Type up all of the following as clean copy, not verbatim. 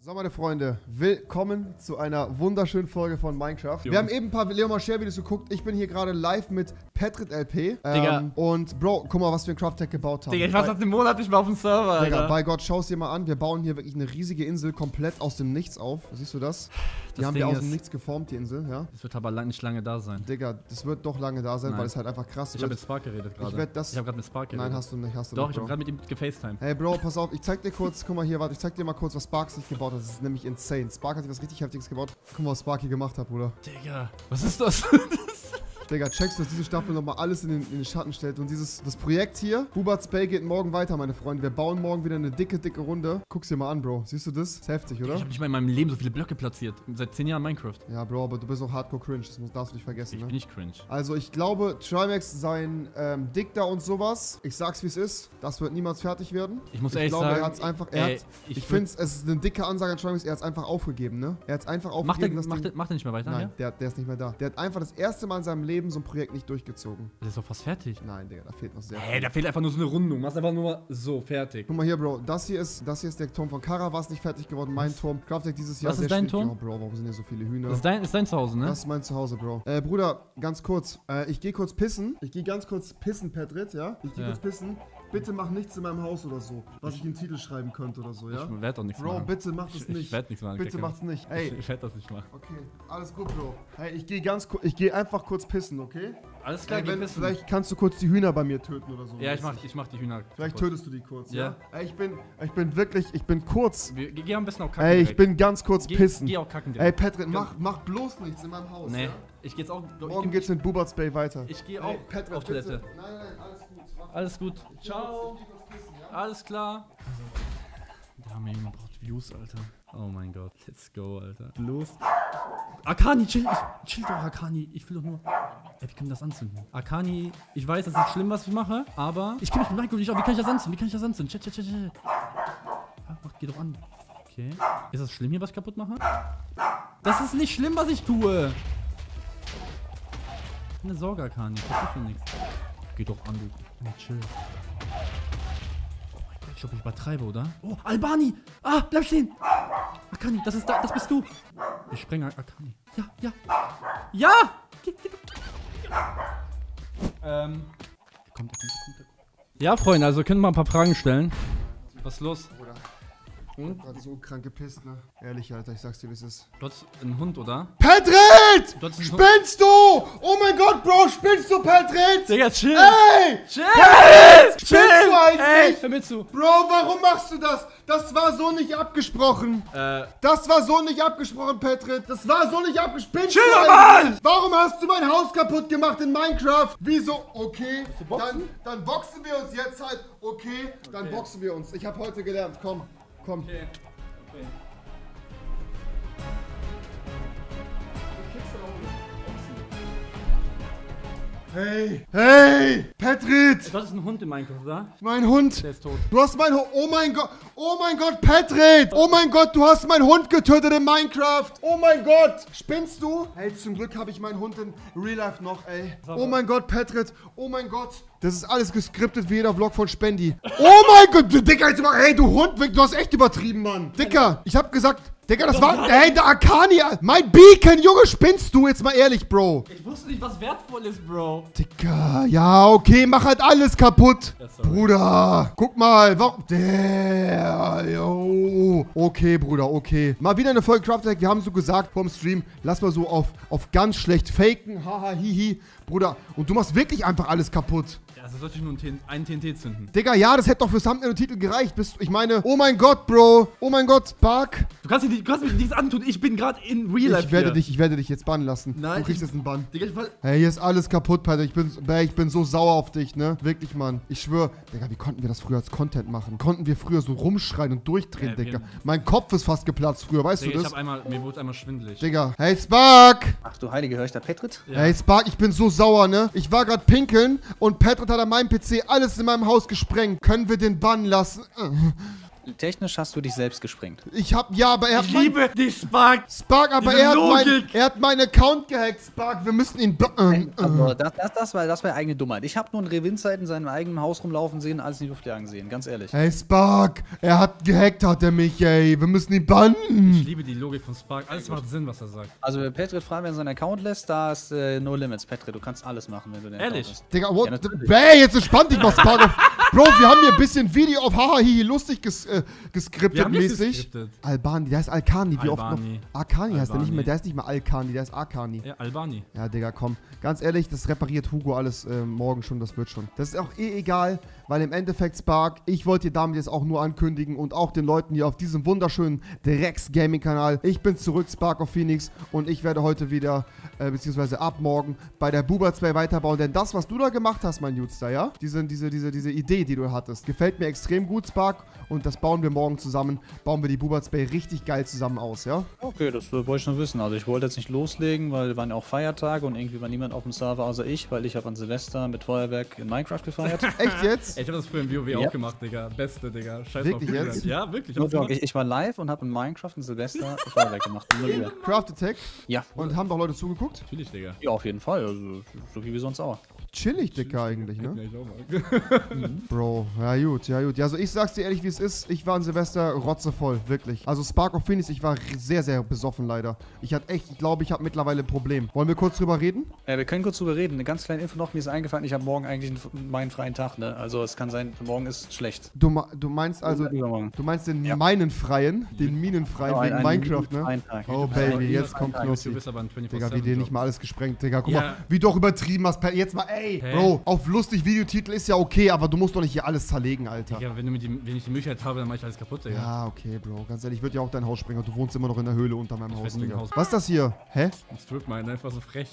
So, meine Freunde, willkommen zu einer wunderschönen Folge von Minecraft. Wir haben eben ein paar Leomar Share Videos geguckt. Ich bin hier gerade live mit Petrit LP. Und Bro, guck mal, was wir in Craft-Tech gebaut haben. Digga, ich war seit einem Monat nicht mehr auf dem Server, Alter. Digga, bei Gott, schau es dir mal an. Wir bauen hier wirklich eine riesige Insel komplett aus dem Nichts auf. Siehst du das? Die haben wir aus dem Nichts geformt, die Insel, ja. Das wird aber nicht lange da sein. Digga, das wird doch lange da sein, weil es halt einfach krass wird. Ich habe mit Spark geredet gerade. Ich habe gerade mit Spark geredet. Nein, hast du nicht, Doch, ich habe gerade mit ihm gefacetimed. Hey Bro, pass auf, ich zeig dir kurz, guck mal hier, warte, ich zeig dir mal kurz, was Spark sich gebaut hat. Das ist nämlich insane. Spark hat sich was richtig Heftiges gebaut. Guck mal, was Spark hier gemacht hat, Bruder. Digga, was ist das? Digga, checkst du, dass diese Staffel nochmal alles in den Schatten stellt. Und das Projekt hier, Hubert's Bay, geht morgen weiter, meine Freunde. Wir bauen morgen wieder eine dicke Runde. Guck's dir mal an, Bro. Siehst du das? Ist heftig, oder? Ich habe nicht mal in meinem Leben so viele Blöcke platziert. Seit 10 Jahren Minecraft. Ja, Bro, aber du bist auch hardcore cringe. Das darfst du nicht vergessen, Ich ne? bin nicht cringe. Also, ich glaube, Trimax, sein Dick und sowas, ich sag's wie es ist, das wird niemals fertig werden. Ich muss ehrlich sagen, er hat's einfach, ich finde, es ist eine dicke Ansage an Trimax, er hat's einfach aufgegeben, ne? Er hat's einfach aufgegeben. Macht er nicht mehr weiter? Nein, ja? der ist nicht mehr da. Der hat einfach das erste Mal in seinem Leben so ein Projekt nicht durchgezogen. Das ist doch fast fertig. Nein, Digga, da fehlt noch sehr viel. Da fehlt einfach nur so eine Rundung. Machst einfach nur mal so fertig. Guck mal hier, Bro. Das hier ist der Turm von Kara, war es nicht fertig geworden. Mein Turm. Craftec dieses Jahr. Was ist dein Turm? Oh, Bro, warum sind hier so viele Hühner? Das ist dein Zuhause, ne? Das ist mein Zuhause, Bro. Bruder, ganz kurz. Ich gehe kurz pissen. Ich gehe ganz kurz pissen, Petrit, ja? Ich gehe kurz pissen. Bitte mach nichts in meinem Haus oder so, was ich in den Titel schreiben könnte oder so, ja? Ich werde doch nichts machen. Bro, bitte mach das nicht. Ich werde nichts machen. Bitte mach's nicht. Ey. Ich werde das nicht machen. Okay, alles gut, Bro. Hey, ich gehe einfach kurz pissen, okay? Alles klar, geh pissen. Vielleicht kannst du kurz die Hühner bei mir töten oder so. Ja, ich mach die Hühner. Vielleicht tötest du die kurz, ja? Ey, ich bin kurz. Geh am besten auch kacken. Ey, ich bin ganz kurz pissen. Geh auch kacken direkt. Ey, Petrit, mach bloß nichts in meinem Haus, nee, ja? Ich geh jetzt auch... Morgen geht's mit Hubert's Bay weiter. Ich gehe auch Petrit, auf Toilette. Nein, alles gut. Alles gut. Ciao. Alles klar. Der arme Junge braucht Views, Alter. Oh mein Gott. Let's go, Alter. Los. Akani, chill doch, Akani. Ich will doch nur... Ey, wie können wir das anzünden? Akani, ich weiß, das ist schlimm, was ich mache, aber... Ich kenne mich mit Minecraft nicht auf. Wie kann ich das anzünden? Chat. Geh doch an. Okay. Ist das schlimm hier, was ich kaputt mache? Das ist nicht schlimm, was ich tue. Keine Sorge, Akani. Ich versuche nichts. Geh doch an, du. Nee, chill. Ich glaube, ich übertreibe, oder? Oh, Albani! Ah, bleib stehen! Akani, das bist du! Ich sprenge Akani. Ja! Ja! Kommt. Ja, Freunde, also können wir mal ein paar Fragen stellen. Was ist los? Bruder. Gerade so krank gepisst, ne? Ehrlich, Alter, ich sag's dir, wie es ist. Du hast einen Hund, oder? Petrit! Spinnst du? Oh mein Gott, Bro, spinnst du, Petrit? Digga, chill! Ey! Chill! Petrit! Spinnst du eigentlich? Ey, hör mir zu! Bro, warum machst du das? Das war so nicht abgesprochen. Das war so nicht abgesprochen, Petrit. Das war so nicht abgesprochen. Chill doch mal! Warum hast du mein Haus kaputt gemacht in Minecraft? Wieso? Okay, dann boxen wir uns jetzt halt. Okay, dann boxen wir uns. Ich habe heute gelernt. Komm. Okay. Hey, Petrit! Du hast einen Hund in Minecraft, oder? Mein Hund! Der ist tot. Du hast mein Hund. Oh mein Gott, Petrit! Oh mein Gott, du hast meinen Hund getötet in Minecraft! Oh mein Gott! Spinnst du? Hey, zum Glück habe ich meinen Hund in Real Life noch, ey. Oh mein Gott, Petrit! Oh mein Gott! Das ist alles geskriptet wie jeder Vlog von Spendi. Oh mein Gott, Dicker, hey, du Hund, du hast echt übertrieben, Mann. Dicker, ich hab gesagt, Digga, das war, hey, der Akani, mein Beacon, Junge, spinnst du? Jetzt mal ehrlich, Bro. Ich wusste nicht, was wertvoll ist, Bro. Dicker, ja, okay, mach halt alles kaputt. Ja, Bruder, guck mal, warum, okay, Bruder, okay. Mal wieder eine Folge Craft-Tech, wir haben so gesagt vorm Stream, lass mal so auf ganz schlecht faken, haha, hihi. Bruder, und du machst wirklich einfach alles kaputt. Ja, also sollte ich nur einen TNT zünden. Digga, ja, das hätte doch für Thumbnail und Titel gereicht. Ich meine, oh mein Gott, Bro. Oh mein Gott, Spark. Du kannst mich nichts antun. Ich bin gerade in Real Life. Ich werde dich jetzt bannen lassen. Nein. Du kriegst jetzt einen Bann. Digga, hey, hier ist alles kaputt, Peter. Ich bin so sauer auf dich, ne? Wirklich, Mann. Ich schwöre. Digga, wie konnten wir das früher als Content machen? Konnten wir früher so rumschreien und durchdrehen, Digga? Mein Kopf ist fast geplatzt früher, weißt du das? Mir wurde einmal schwindelig. Digga. Hey, Spark. Ach du Heilige, höre ich da Petrit? Ja. Hey, Spark, ich bin so sauer, ne? Ich war gerade pinkeln und Petrit hat an meinem PC alles in meinem Haus gesprengt. Können wir den bannen lassen? technisch hast du dich selbst gesprengt. Aber er hat Ich liebe dich, Spark. Spark, aber Diese er hat meinen Account gehackt, Spark. Wir müssen ihn Aber das war eigene Dummheit. Ich habe nur einen Rewinzeit in seinem eigenen Haus rumlaufen sehen, als in die Luftjagen sehen, ganz ehrlich. Hey, Spark, er hat gehackt, hat er mich, ey. Wir müssen ihn bannen. Ich liebe die Logik von Spark. Alles macht Sinn, was er sagt. Also, wer Patrick frei, wer seinen Account lässt, da ist No Limits. Patrick, du kannst alles machen, wenn du den Ehrlich? Account hast. Digga, what? Ja, natürlich. Ey, jetzt entspann dich mal, Spark. Bro, wir haben hier ein bisschen Video auf Haha Hihi lustig Wir geskriptet haben nichts mäßig. geskriptet. Albani, der ist Alkani. Wie oft noch? Albani. Arkani heißt der nicht Albani. mehr. Der ist nicht mehr Alkani, der ist Arkani. Ja, Albani. Ja, Digga, komm. Ganz ehrlich, das repariert Hugo alles morgen schon, das wird schon. Das ist auch egal, weil im Endeffekt, Spark, ich wollte dir damit jetzt auch nur ankündigen und auch den Leuten hier auf diesem wunderschönen Drecks-Gaming-Kanal. Ich bin zurück, Spark of Phoenix, und ich werde heute wieder, beziehungsweise ab morgen, bei der Buba 2 weiterbauen. Denn das, was du da gemacht hast, mein Jutster, ja? Diese Idee, die du hattest, gefällt mir extrem gut, Spark. Und das bauen wir morgen zusammen. Bauen wir die Buba 2 richtig geil zusammen aus, ja? Okay, das wollte ich schon wissen. Also ich wollte jetzt nicht loslegen, weil waren ja auch Feiertage und irgendwie war niemand auf dem Server außer ich, weil ich habe an Silvester mit Feuerwerk in Minecraft gefeiert. Echt jetzt? Ey, ich hab das früher im WoW auch gemacht, Digga. Beste, Digga. Scheiß Wirklich auf jetzt? Feuerwerk. Ja, wirklich. No hab's joke, gemacht. ich war live und habe in Minecraft in Silvester Feuerwerk gemacht. Craft Attack. Ja. Und haben doch Leute zugeguckt? Natürlich, Digga. Ja, auf jeden Fall. Also, so wie wir sonst auch. Chillig, Dicker, eigentlich, ne? Ja, ich auch mal. Bro, ja gut, ja gut. Ja, also ich sag's dir ehrlich, wie es ist. Ich war an Silvester rotzevoll, wirklich. Also Spark of Phoenix, ich war sehr, sehr besoffen leider. Ich glaube, ich habe mittlerweile ein Problem. Wollen wir kurz drüber reden? Wir können kurz drüber reden. Eine ganz kleine Info noch, mir ist eingefallen, ich habe morgen eigentlich meinen freien Tag, ne? Also es kann sein, morgen ist schlecht. Du meinst also, Übermorgen. du meinst den Ja. Minenfreien, den Minenfreien Genau, wegen einen Minecraft, ne? freien Tag. Oh Baby, jetzt kommt Du Knossi. bist aber ein 24/7 Digga, wie dir nicht mal alles gesprengt, Digga. Guck Ja. mal, wie du auch übertrieben hast. Jetzt mal, ey, Hä? Bro, auf lustig Videotitel ist ja okay, aber du musst doch nicht hier alles zerlegen, Alter. Ja, wenn ich die Möglichkeit habe, dann mach ich alles kaputt, Digga. Ja, okay, Bro. Ganz ehrlich, ich würde ja auch dein Haus sprengen. Du wohnst immer noch in der Höhle unter meinem Ich Haus, werd nie im Digga. Haus- Was ist das hier? Hä? Strip mine, einfach so frech.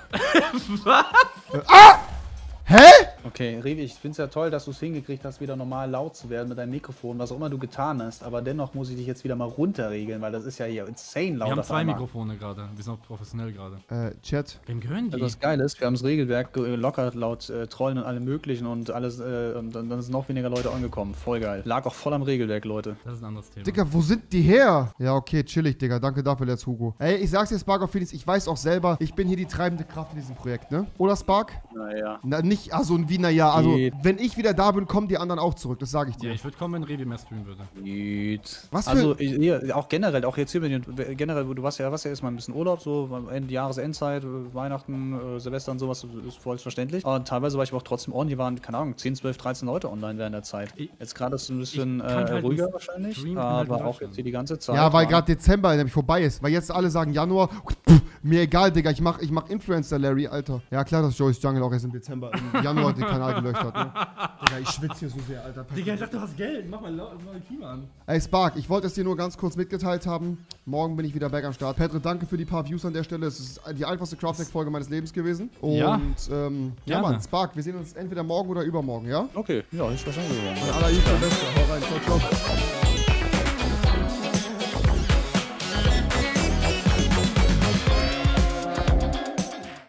Hä? Okay, Revi, ich finde es ja toll, dass du es hingekriegt hast, wieder normal laut zu werden mit deinem Mikrofon, was auch immer du getan hast. Aber dennoch muss ich dich jetzt wieder mal runterregeln, weil das ist ja hier insane laut. Wir haben auf 2 einmal. Mikrofone gerade. Wir sind auch professionell gerade. Chat. Wem gehören die? Also das Geile ist, wir haben das Regelwerk locker laut Trollen und allem möglichen und alles, und dann sind noch weniger Leute angekommen. Voll geil. Lag auch voll am Regelwerk, Leute. Das ist ein anderes Thema. Digga, wo sind die her? Ja, okay, chillig, Digga. Danke dafür, Let's Hugo. Ey, ich sag's dir, Spark of Phoenix, ich weiß auch selber, ich bin hier die treibende Kraft in diesem Projekt, ne? Oder, Spark? Naja. Na, nicht, also, wie, naja, also, Geht. wenn ich wieder da bin, kommen die anderen auch zurück, das sage ich Ja, dir. ich würde kommen, wenn Revi mehr streamen würde. Gut. Was für- Also, hier, auch generell, auch jetzt hier mit den, generell, du warst ja erstmal ein bisschen Urlaub, so Jahresendzeit, Weihnachten, Silvester und sowas, ist voll verständlich. Aber teilweise war ich aber auch trotzdem on, hier waren, keine Ahnung, 10, 12, 13 Leute online während der Zeit. Jetzt gerade ist es ein bisschen Ich kann halt ruhiger nicht wahrscheinlich, streamen, halt in aber auch Deutschland. jetzt hier die ganze Zeit. Ja, weil waren- gerade Dezember nämlich vorbei ist. Weil jetzt alle sagen Januar. Mir egal, Digga. Ich mach Influencer, Larry, Alter. Ja, klar, dass Joyce Jungle auch erst im Dezember, im Januar den Kanal gelöscht hat, ne? Digga, ich schwitze hier so sehr, Alter. Digga, ich dachte, du hast Geld. Mach mal Klima an. Ey, Spark, ich wollte es dir nur ganz kurz mitgeteilt haben. Morgen bin ich wieder back am Start. Petre, danke für die paar Views an der Stelle. Es ist die einfachste Craftback-Folge meines Lebens gewesen. Und, Ja. ja, Gerne. Mann, Spark, wir sehen uns entweder morgen oder übermorgen, ja? Okay, ja, ist wahrscheinlich so. Aller Beste. Hau rein. Ciao, ciao.